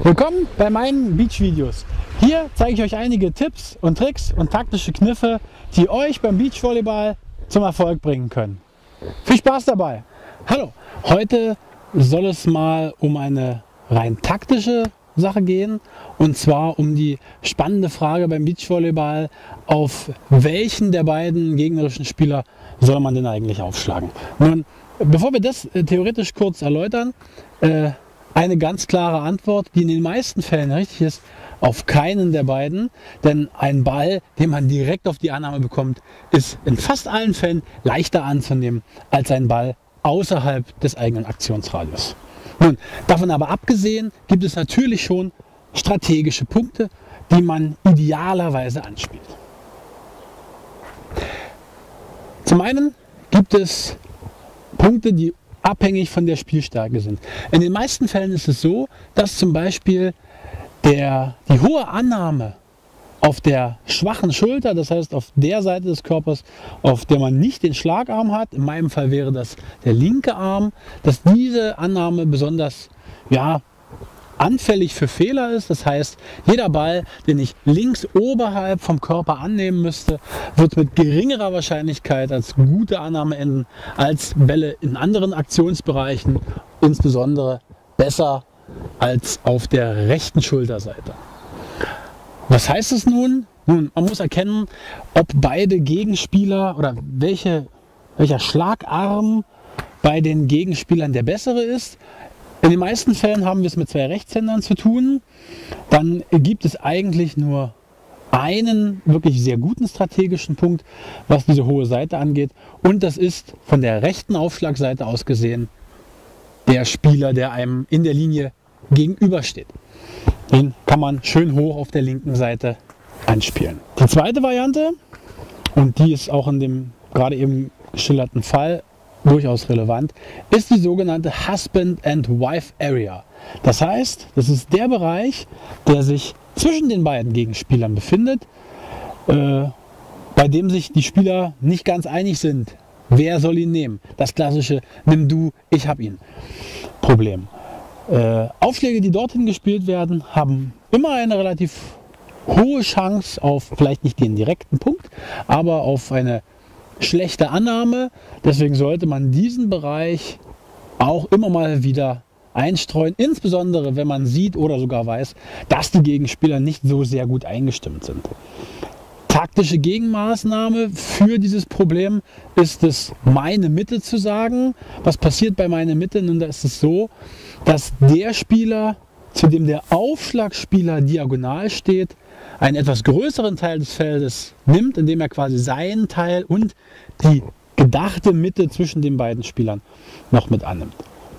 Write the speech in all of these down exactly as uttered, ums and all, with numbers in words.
Willkommen bei meinen Beach-Videos. Hier zeige ich euch einige Tipps und Tricks und taktische Kniffe, die euch beim Beachvolleyball zum Erfolg bringen können. Viel Spaß dabei! Hallo, heute soll es mal um eine rein taktische Sache gehen, und zwar um die spannende Frage beim Beachvolleyball: Auf welchen der beiden gegnerischen Spieler soll man denn eigentlich aufschlagen? Nun, bevor wir das äh, theoretisch kurz erläutern, äh, eine ganz klare Antwort, die in den meisten Fällen richtig ist: auf keinen der beiden. Denn ein Ball, den man direkt auf die Annahme bekommt, ist in fast allen Fällen leichter anzunehmen als ein Ball außerhalb des eigenen Aktionsradius. Nun, davon aber abgesehen, gibt es natürlich schon strategische Punkte, die man idealerweise anspielt. Zum einen gibt es Punkte, die abhängig von der Spielstärke sind. In den meisten Fällen ist es so, dass zum Beispiel der, die hohe Annahme auf der schwachen Schulter, das heißt auf der Seite des Körpers, auf der man nicht den Schlagarm hat, in meinem Fall wäre das der linke Arm, dass diese Annahme besonders ja, anfällig für Fehler ist. Das heißt, jeder Ball, den ich links oberhalb vom Körper annehmen müsste, wird mit geringerer Wahrscheinlichkeit als gute Annahme enden, als Bälle in anderen Aktionsbereichen, insbesondere besser als auf der rechten Schulterseite. Was heißt es nun? Nun, man muss erkennen, ob beide Gegenspieler oder welche, welcher Schlagarm bei den Gegenspielern der bessere ist. In den meisten Fällen haben wir es mit zwei Rechtshändern zu tun. Dann gibt es eigentlich nur einen wirklich sehr guten strategischen Punkt, was diese hohe Seite angeht. Und das ist von der rechten Aufschlagseite aus gesehen der Spieler, der einem in der Linie gegenübersteht. Den kann man schön hoch auf der linken Seite anspielen. Die zweite Variante, und die ist auch in dem gerade eben geschilderten Fall durchaus relevant, ist die sogenannte Husband and Wife Area. Das heißt, das ist der Bereich, der sich zwischen den beiden Gegenspielern befindet, äh, bei dem sich die Spieler nicht ganz einig sind, wer soll ihn nehmen. Das klassische "Nimm du, ich hab ihn" Problem. Äh, Aufschläge, die dorthin gespielt werden, haben immer eine relativ hohe Chance auf vielleicht nicht den direkten Punkt, aber auf eine schlechte Annahme. Deswegen sollte man diesen Bereich auch immer mal wieder einstreuen, insbesondere wenn man sieht oder sogar weiß, dass die Gegenspieler nicht so sehr gut eingestimmt sind. Taktische Gegenmaßnahme für dieses Problem ist es, meine Mitte zu sagen. Was passiert bei meiner Mitte? Nun, da ist es so, dass der Spieler, zu dem der Aufschlagspieler diagonal steht, einen etwas größeren Teil des Feldes nimmt, indem er quasi seinen Teil und die gedachte Mitte zwischen den beiden Spielern noch mit annimmt.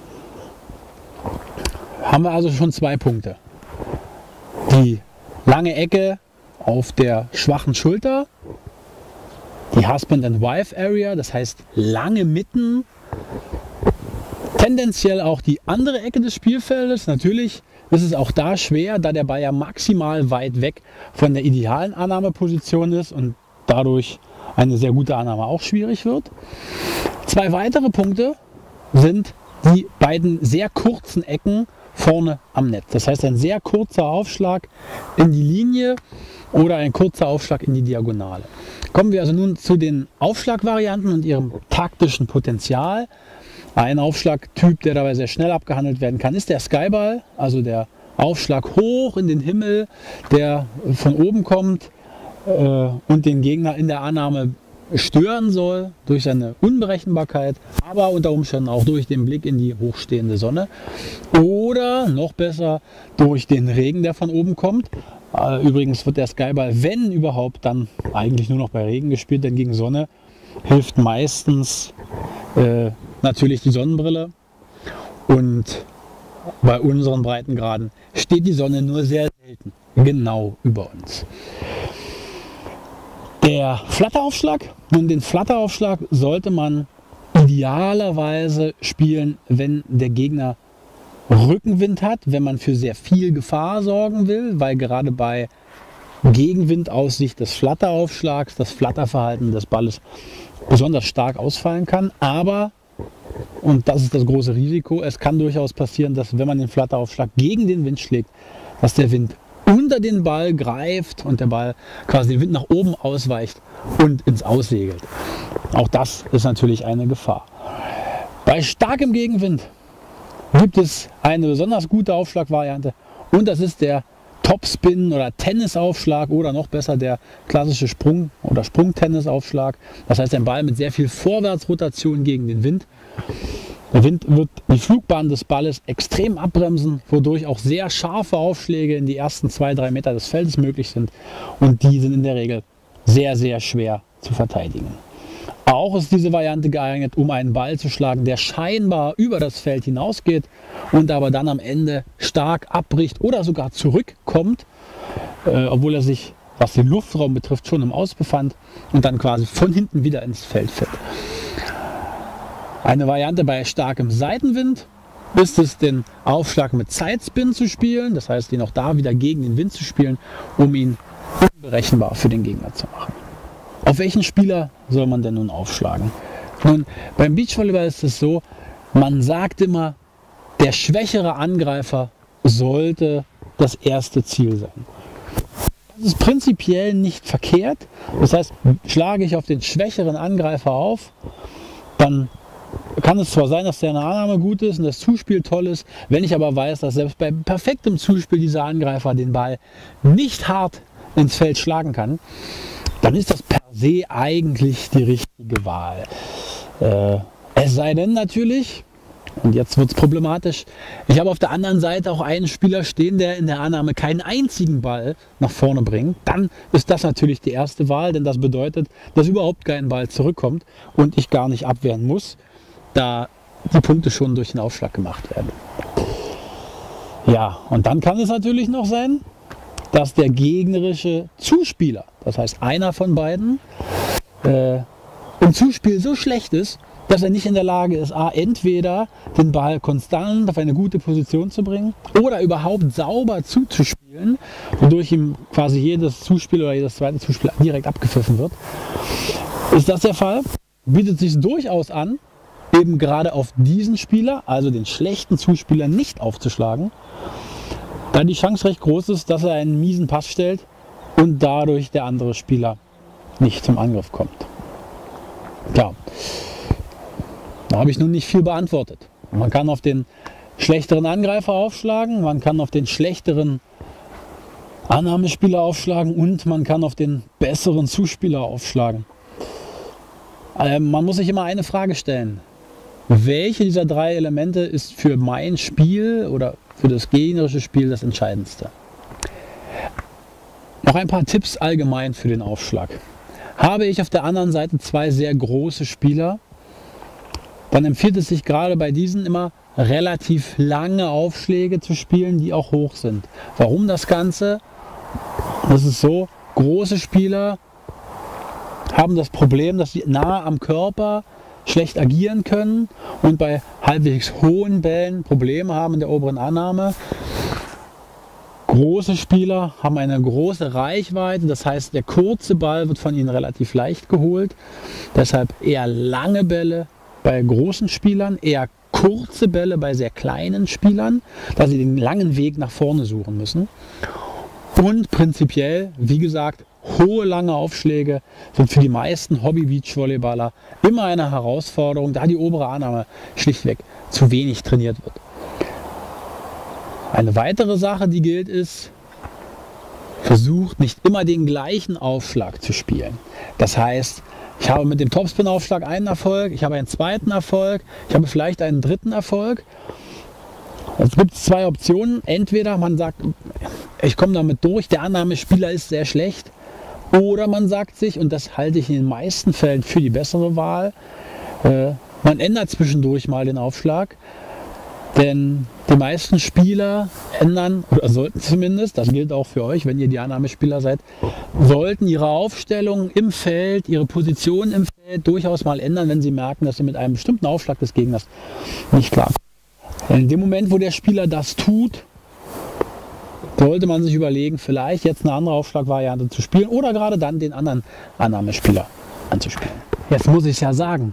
Haben wir also schon zwei Punkte. Die lange Ecke auf der schwachen Schulter, die Husband and Wife Area, das heißt lange Mitten, tendenziell auch die andere Ecke des Spielfeldes. Natürlich ist es auch da schwer, da der Ball ja maximal weit weg von der idealen Annahmeposition ist und dadurch eine sehr gute Annahme auch schwierig wird. Zwei weitere Punkte sind die beiden sehr kurzen Ecken vorne am Netz. Das heißt, ein sehr kurzer Aufschlag in die Linie oder ein kurzer Aufschlag in die Diagonale. Kommen wir also nun zu den Aufschlagvarianten und ihrem taktischen Potenzial. Ein Aufschlagtyp, der dabei sehr schnell abgehandelt werden kann, ist der Skyball, also der Aufschlag hoch in den Himmel, der von oben kommt äh, und den Gegner in der Annahme stören soll durch seine Unberechenbarkeit, aber unter Umständen auch durch den Blick in die hochstehende Sonne oder noch besser durch den Regen, der von oben kommt. Äh, übrigens wird der Skyball, wenn überhaupt, dann eigentlich nur noch bei Regen gespielt, denn gegen Sonne hilft meistens äh, natürlich die Sonnenbrille, und bei unseren Breitengraden steht die Sonne nur sehr selten genau über uns. Der Flatteraufschlag, nun, den Flatteraufschlag sollte man idealerweise spielen, wenn der Gegner Rückenwind hat, wenn man für sehr viel Gefahr sorgen will, weil gerade bei Gegenwind aus Sicht des Flatteraufschlags das Flatterverhalten des Balles besonders stark ausfallen kann. Aber und das ist das große Risiko, es kann durchaus passieren, dass wenn man den Flatteraufschlag gegen den Wind schlägt, dass der Wind unter den Ball greift und der Ball quasi den Wind nach oben ausweicht und ins Aus segelt. Auch das ist natürlich eine Gefahr. Bei starkem Gegenwind gibt es eine besonders gute Aufschlagvariante und das ist der Topspin oder Tennisaufschlag oder noch besser der klassische Sprung- oder Sprungtennisaufschlag. Das heißt ein Ball mit sehr viel Vorwärtsrotation gegen den Wind. Der Wind wird die Flugbahn des Balles extrem abbremsen, wodurch auch sehr scharfe Aufschläge in die ersten zwei, drei Meter des Feldes möglich sind und die sind in der Regel sehr, sehr schwer zu verteidigen. Auch ist diese Variante geeignet, um einen Ball zu schlagen, der scheinbar über das Feld hinausgeht und aber dann am Ende stark abbricht oder sogar zurückkommt, äh, obwohl er sich, was den Luftraum betrifft, schon im Aus befand und dann quasi von hinten wieder ins Feld fällt. Eine Variante bei starkem Seitenwind ist es, den Aufschlag mit Sidespin zu spielen, das heißt, den auch da wieder gegen den Wind zu spielen, um ihn unberechenbar für den Gegner zu machen. Auf welchen Spieler soll man denn nun aufschlagen? Nun, beim Beachvolleyball ist es so, man sagt immer, der schwächere Angreifer sollte das erste Ziel sein. Das ist prinzipiell nicht verkehrt. Das heißt, schlage ich auf den schwächeren Angreifer auf, dann kann es zwar sein, dass der Annahme gut ist und das Zuspiel toll ist, wenn ich aber weiß, dass selbst bei perfektem Zuspiel dieser Angreifer den Ball nicht hart ins Feld schlagen kann, dann ist das per se eigentlich die richtige Wahl. Äh, es sei denn natürlich, und jetzt wird es problematisch, ich habe auf der anderen Seite auch einen Spieler stehen, der in der Annahme keinen einzigen Ball nach vorne bringt, dann ist das natürlich die erste Wahl, denn das bedeutet, dass überhaupt kein Ball zurückkommt und ich gar nicht abwehren muss, da die Punkte schon durch den Aufschlag gemacht werden. Ja, und dann kann es natürlich noch sein, dass der gegnerische Zuspieler, das heißt einer von beiden, äh, im Zuspiel so schlecht ist, dass er nicht in der Lage ist, a, entweder den Ball konstant auf eine gute Position zu bringen oder überhaupt sauber zuzuspielen, wodurch ihm quasi jedes Zuspiel oder jedes zweite Zuspiel direkt abgepfiffen wird. Ist das der Fall, bietet sich durchaus an, eben gerade auf diesen Spieler, also den schlechten Zuspieler, nicht aufzuschlagen, da die Chance recht groß ist, dass er einen miesen Pass stellt und dadurch der andere Spieler nicht zum Angriff kommt. Ja, da habe ich nun nicht viel beantwortet. Man kann auf den schlechteren Angreifer aufschlagen, man kann auf den schlechteren Annahmespieler aufschlagen und man kann auf den besseren Zuspieler aufschlagen. Ähm, man muss sich immer eine Frage stellen. Welche dieser drei Elemente ist für mein Spiel oder für das gegnerische Spiel das Entscheidendste? Noch ein paar Tipps allgemein für den Aufschlag. Habe ich auf der anderen Seite zwei sehr große Spieler, dann empfiehlt es sich gerade bei diesen immer relativ lange Aufschläge zu spielen, die auch hoch sind. Warum das Ganze? Das ist so, große Spieler haben das Problem, dass sie nah am Körper schlecht agieren können und bei halbwegs hohen Bällen Probleme haben in der oberen Annahme. Große Spieler haben eine große Reichweite, das heißt der kurze Ball wird von ihnen relativ leicht geholt. Deshalb eher lange Bälle bei großen Spielern, eher kurze Bälle bei sehr kleinen Spielern, da sie den langen Weg nach vorne suchen müssen. Und prinzipiell, wie gesagt, hohe, lange Aufschläge sind für die meisten Hobby-Beachvolleyballer immer eine Herausforderung, da die obere Annahme schlichtweg zu wenig trainiert wird. Eine weitere Sache, die gilt, ist, versucht nicht immer den gleichen Aufschlag zu spielen. Das heißt, ich habe mit dem Topspin-Aufschlag einen Erfolg, ich habe einen zweiten Erfolg, ich habe vielleicht einen dritten Erfolg. Es gibt zwei Optionen. Entweder man sagt, ich komme damit durch, der Annahmespieler ist sehr schlecht. Oder man sagt sich, und das halte ich in den meisten Fällen für die bessere Wahl, äh, man ändert zwischendurch mal den Aufschlag. Denn die meisten Spieler ändern, oder sollten zumindest, das gilt auch für euch, wenn ihr die Annahmespieler seid, sollten ihre Aufstellung im Feld, ihre Position im Feld durchaus mal ändern, wenn sie merken, dass sie mit einem bestimmten Aufschlag des Gegners nicht klarkommen. In dem Moment, wo der Spieler das tut, sollte man sich überlegen, vielleicht jetzt eine andere Aufschlagvariante zu spielen oder gerade dann den anderen Annahmespieler anzuspielen. Jetzt muss ich es ja sagen,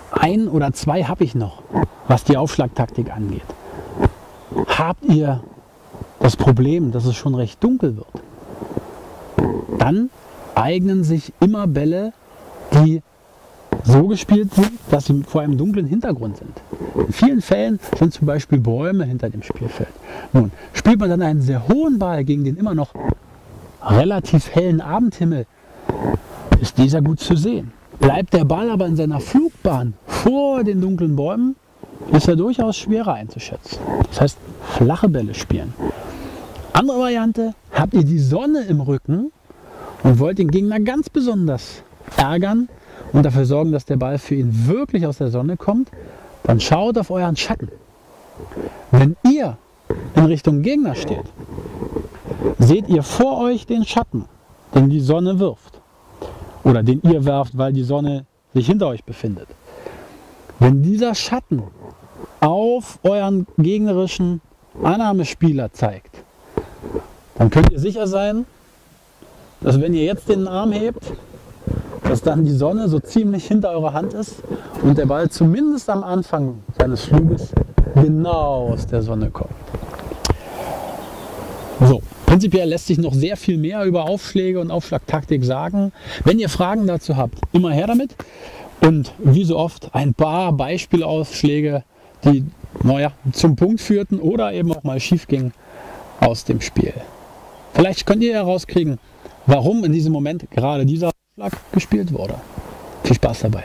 ein oder zwei habe ich noch, was die Aufschlagtaktik angeht. Habt ihr das Problem, dass es schon recht dunkel wird, dann eignen sich immer Bälle, die so gespielt sind, dass sie vor einem dunklen Hintergrund sind. In vielen Fällen sind zum Beispiel Bäume hinter dem Spielfeld. Nun, spielt man dann einen sehr hohen Ball gegen den immer noch relativ hellen Abendhimmel, ist dieser gut zu sehen. Bleibt der Ball aber in seiner Flugbahn vor den dunklen Bäumen, ist er durchaus schwerer einzuschätzen. Das heißt, flache Bälle spielen. Andere Variante, habt ihr die Sonne im Rücken und wollt den Gegner ganz besonders ärgern und dafür sorgen, dass der Ball für ihn wirklich aus der Sonne kommt, dann schaut auf euren Schatten. Wenn ihr in Richtung Gegner steht, seht ihr vor euch den Schatten, den die Sonne wirft. Oder den ihr werft, weil die Sonne sich hinter euch befindet. Wenn dieser Schatten auf euren gegnerischen Annahmespieler zeigt, dann könnt ihr sicher sein, dass wenn ihr jetzt den Arm hebt, dass dann die Sonne so ziemlich hinter eurer Hand ist und der Ball zumindest am Anfang seines Fluges genau aus der Sonne kommt. So, prinzipiell lässt sich noch sehr viel mehr über Aufschläge und Aufschlagtaktik sagen. Wenn ihr Fragen dazu habt, immer her damit. Und wie so oft ein paar Beispielaufschläge, die naja, zum Punkt führten oder eben auch mal schief gingen aus dem Spiel. Vielleicht könnt ihr herauskriegen, warum in diesem Moment gerade dieser Schlag gespielt wurde. Viel Spaß dabei.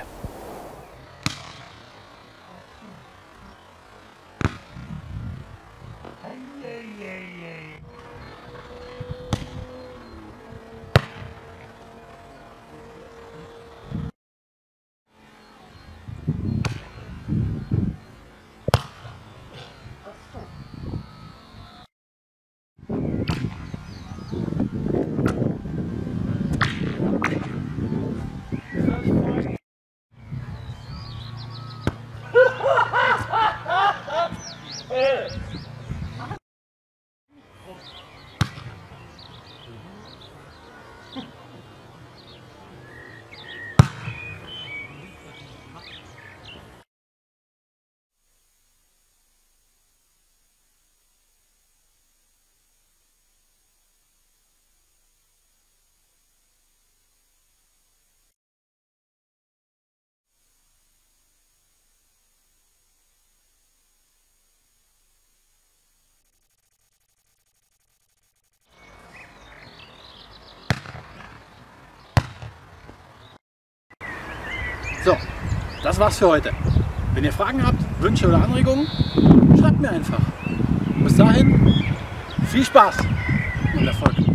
So, das war's für heute. Wenn ihr Fragen habt, Wünsche oder Anregungen, schreibt mir einfach. Bis dahin, viel Spaß und Erfolg.